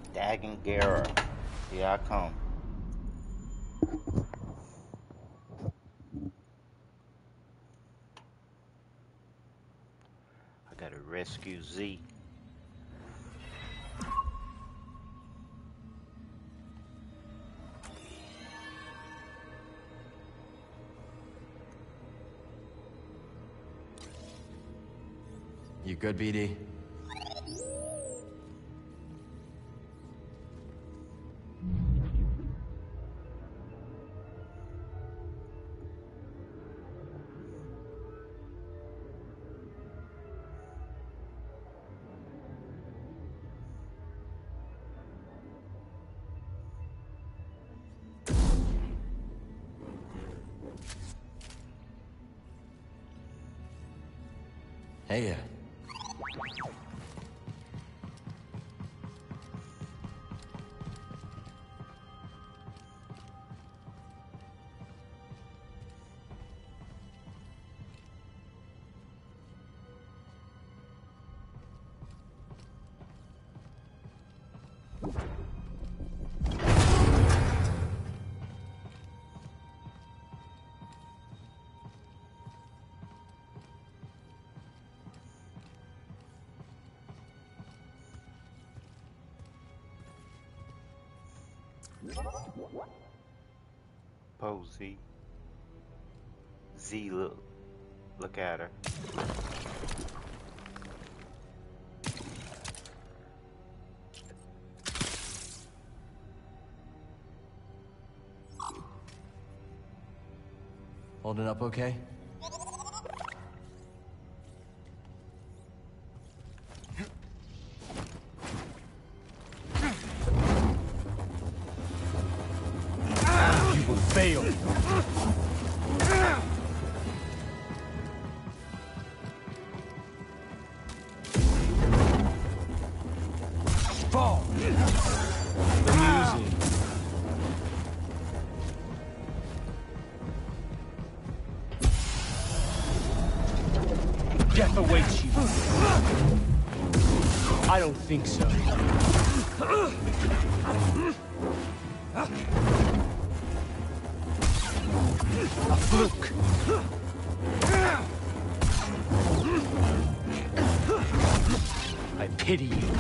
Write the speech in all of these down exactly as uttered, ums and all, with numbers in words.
Dagangara. Here I come. I gotta rescue Z. You good, B D? Hey, uh, Posey. Z, look. Look at her. holding up okay? You will fail. Fall. The music. Death awaits you. I don't think so. A fluke. I pity you.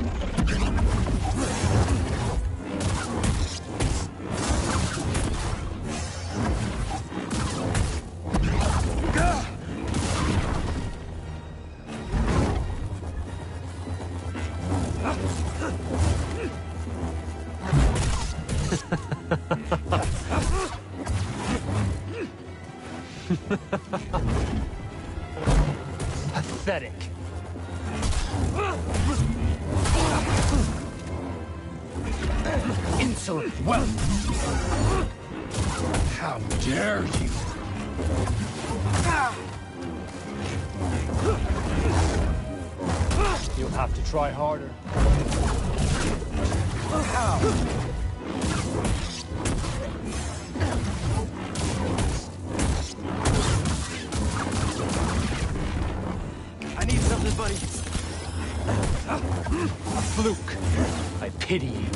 Pathetic. Insolent wealth. How dare you? You'll have to try harder. How? I need something, buddy. A fluke. I pity you.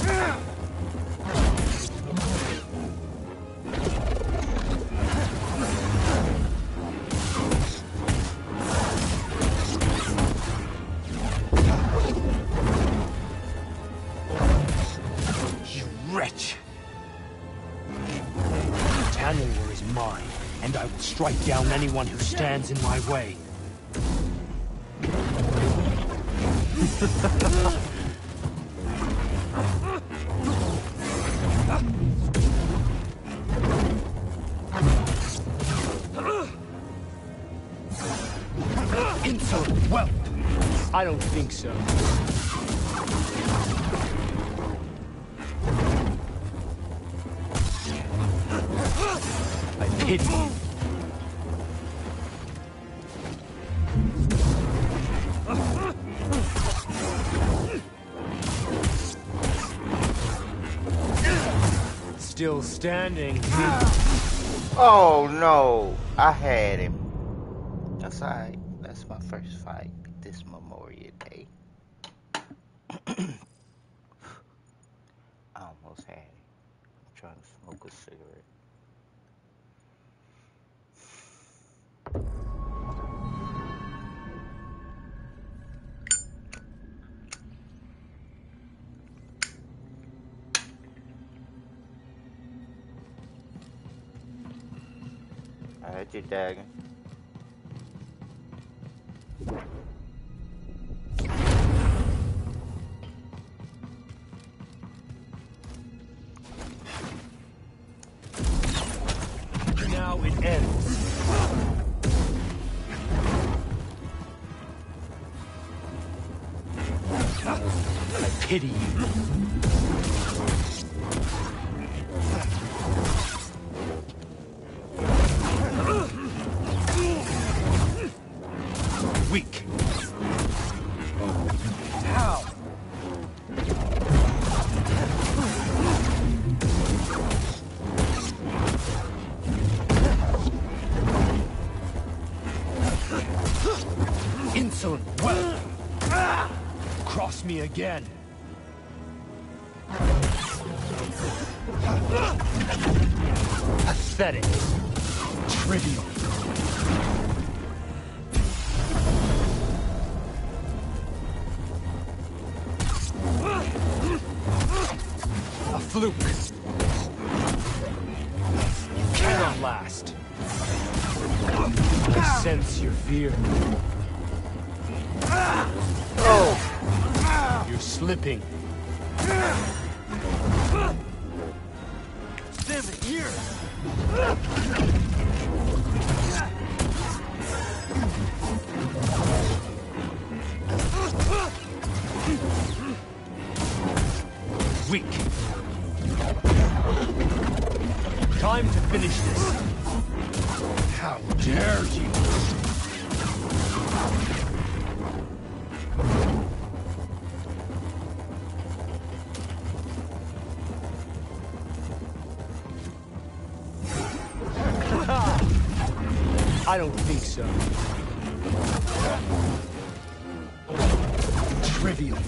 You wretch. Tanalor is mine, and I will strike down anyone who stands in my way. Insolent wealth. I don't think so. I pity you. Still standing. Oh no, I had him. That's alright. That's my first fight this Memorial Day. trying to smoke a cigarette. I heard you, Dagon. Now it ends. I pity you. Weak. How? Insolent wealth. Cross me again. Pathetic. Trivial. A fluke. You cannot last. I sense your fear. Oh! You're slipping. Damn it, here! Weak. Time to finish this. How dare you! I don't think so. Trivial.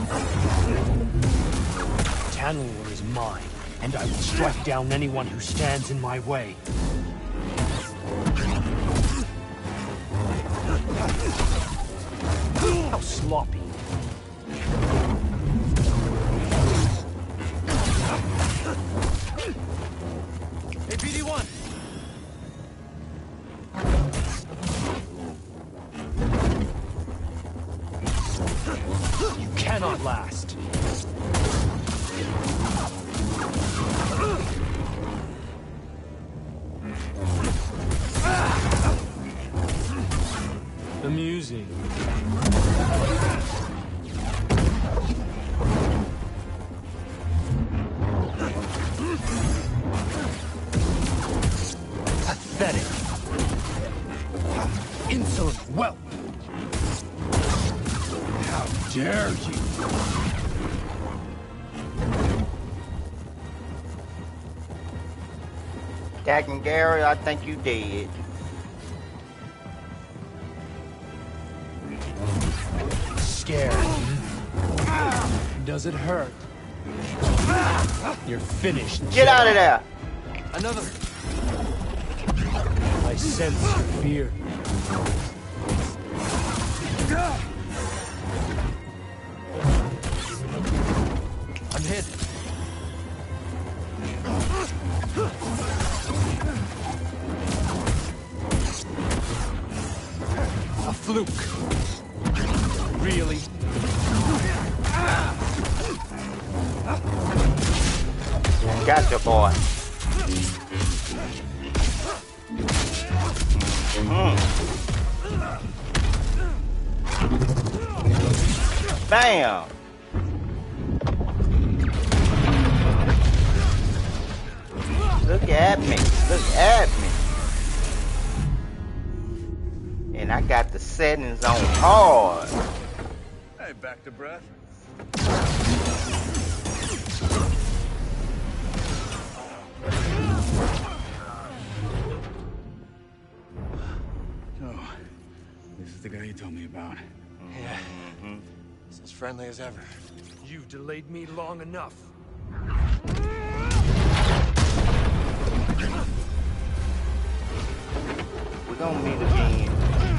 Tanalorr is mine, and I will strike down anyone who stands in my way. How sloppy. Hey, B D one! You cannot last. Amusing. Pathetic. Insolent whelp. How dare you? Dagon Gary, I think you did. Scared. Does it hurt? You're finished. Get out of there! Another. I sense your fear. I'm hit. A fluke. Really? Gotcha, boy. Mm. Bam! Look at me. Look at me. And I got the settings on hard. Hey, back to breath. Oh, this is the guy you told me about. Yeah. Mm-hmm. It's as friendly as ever. You've delayed me long enough. We're gonna meet again.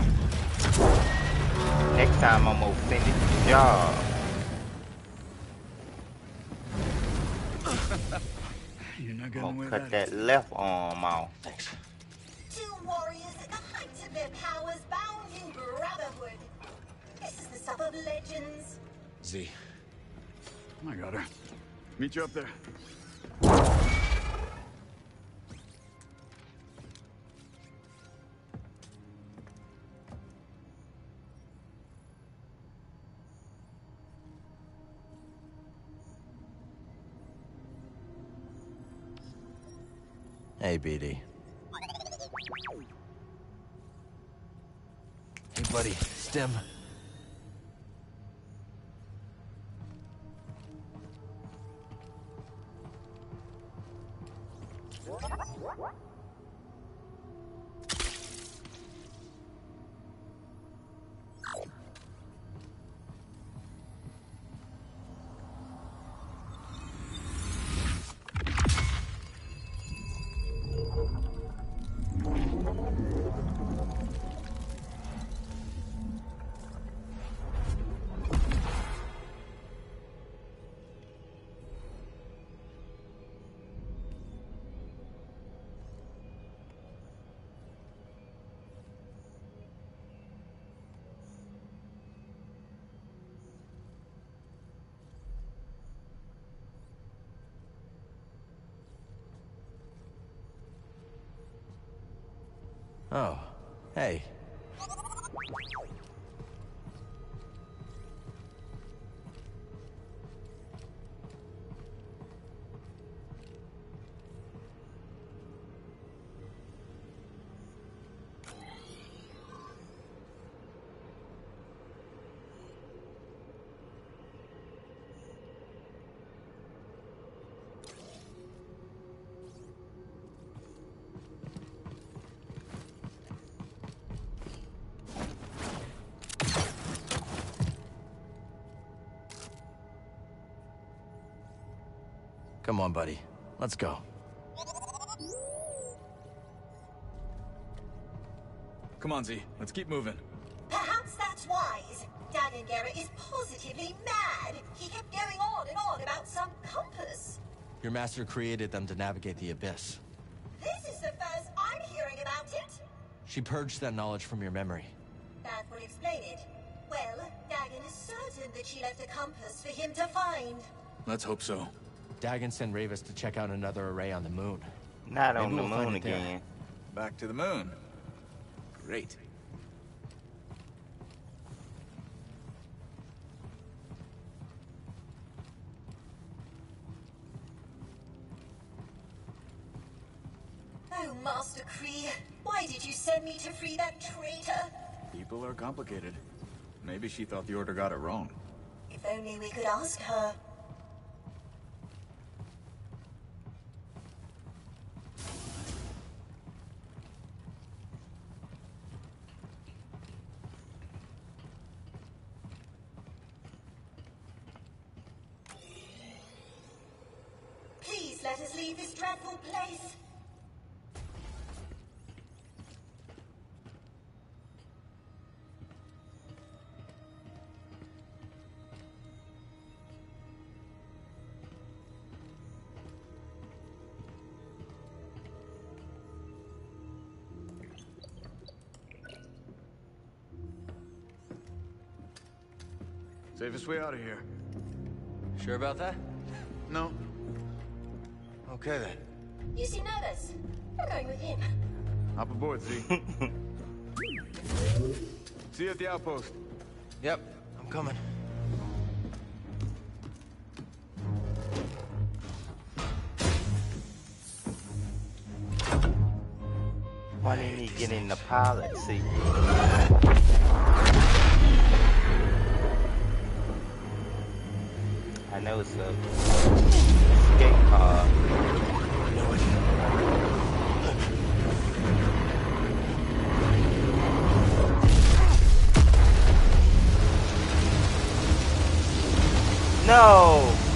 Next time I'm gonna finish the job. You're not I'm getting away gonna with cut that left arm off. Thanks. Two warriors at the height of their powers bound in brotherhood. This is the stuff of legends. Z. I got her. Meet you up there. Hey, B D. Hey, buddy. Stem. Oh, hey. Come on, buddy. Let's go. Come on, Z. Let's keep moving. Perhaps that's wise. Dagon Gera is positively mad. He kept going on and on about some compass. Your master created them to navigate the Abyss. This is the first I'm hearing about it. She purged that knowledge from your memory. That would explain it. Well, Dagon is certain that she left a compass for him to find. Let's hope so. Dagon sent Ravis to check out another array on the moon. Not Maybe on the we'll find moon it there. again. Back to the moon. Great. Oh, Master Kree, why did you send me to free that traitor? People are complicated. Maybe she thought the Order got it wrong. If only we could ask her. Please let us leave this dreadful place. Safest way out of here. Sure about that? No. Okay, then. You seem nervous. I'm going with him. Hop aboard, Z. See you at the outpost. Yep, I'm coming. Why didn't he get in the pilot seat? I know it's a skate car. No!